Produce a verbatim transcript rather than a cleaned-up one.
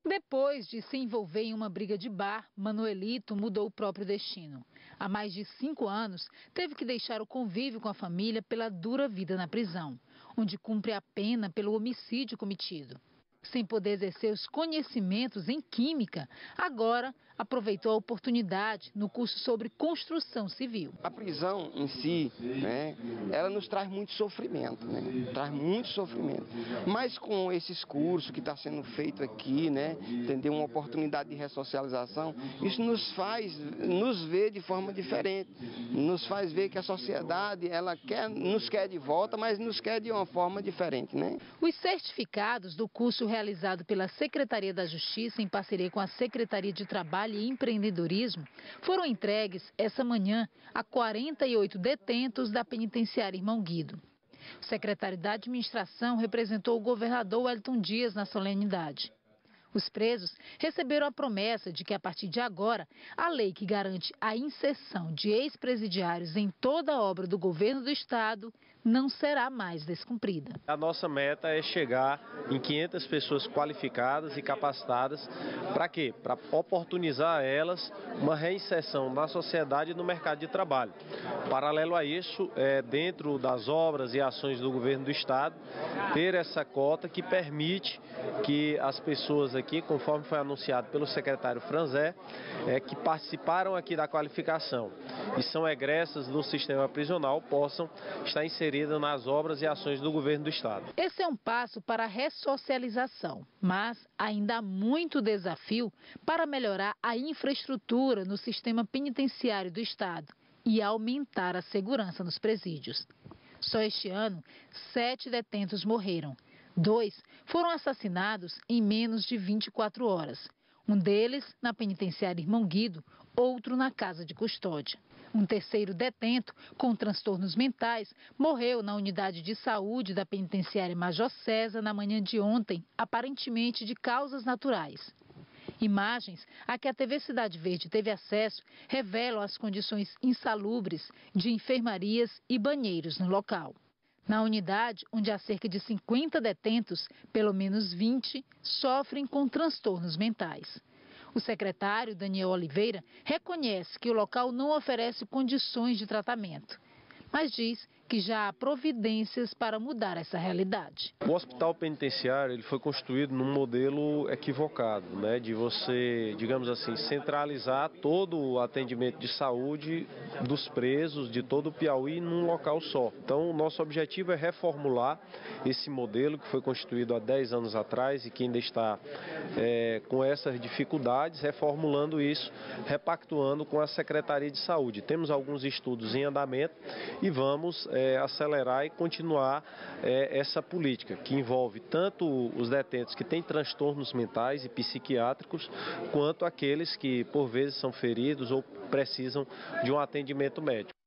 Depois de se envolver em uma briga de bar, Manuelito mudou o próprio destino. Há mais de cinco anos, teve que deixar o convívio com a família pela dura vida na prisão, onde cumpre a pena pelo homicídio cometido. Sem poder exercer os conhecimentos em química, agora aproveitou a oportunidade no curso sobre construção civil. A prisão em si, né, ela nos traz muito sofrimento, né, traz muito sofrimento. Mas com esses cursos que está sendo feito aqui, né, entendeu, uma oportunidade de ressocialização, isso nos faz nos ver de forma diferente, nos faz ver que a sociedade ela quer, nos quer de volta, mas nos quer de uma forma diferente, né? Os certificados do curso realizado pela Secretaria da Justiça em parceria com a Secretaria de Trabalho e Empreendedorismo foram entregues essa manhã a quarenta e oito detentos da penitenciária Irmão Guido. O secretário da Administração representou o governador Wellington Dias na solenidade. Os presos receberam a promessa de que, a partir de agora, a lei que garante a inserção de ex-presidiários em toda a obra do governo do estado não será mais descumprida. A nossa meta é chegar em quinhentas pessoas qualificadas e capacitadas. Para quê? Para oportunizar a elas uma reinserção na sociedade e no mercado de trabalho. Paralelo a isso, é, dentro das obras e ações do governo do estado, ter essa cota que permite que as pessoas aqui, conforme foi anunciado pelo secretário Franzé, é, que participaram aqui da qualificação e são egressas do sistema prisional, possam estar inseridas nas obras e ações do governo do estado. Esse é um passo para a ressocialização, mas ainda há muito desafio para melhorar a infraestrutura no sistema penitenciário do estado e aumentar a segurança nos presídios. Só este ano, sete detentos morreram. Dois foram assassinados em menos de vinte e quatro horas. Um deles na penitenciária Irmão Guido, outro na casa de custódia. Um terceiro detento com transtornos mentais morreu na unidade de saúde da penitenciária Major César na manhã de ontem, aparentemente de causas naturais. Imagens a que a T V Cidade Verde teve acesso revelam as condições insalubres de enfermarias e banheiros no local. Na unidade, onde há cerca de cinquenta detentos, pelo menos vinte sofrem com transtornos mentais. O secretário, Daniel Oliveira, reconhece que o local não oferece condições de tratamento, mas diz que já há providências para mudar essa realidade. O hospital penitenciário ele foi construído num modelo equivocado, né, de você, digamos assim, centralizar todo o atendimento de saúde dos presos de todo o Piauí num local só. Então, o nosso objetivo é reformular esse modelo que foi construído há dez anos atrás e que ainda está é, com essas dificuldades, reformulando isso, repactuando com a Secretaria de Saúde. Temos alguns estudos em andamento e vamos é, É, acelerar e continuar é, essa política, que envolve tanto os detentos que têm transtornos mentais e psiquiátricos, quanto aqueles que, por vezes, são feridos ou precisam de um atendimento médico.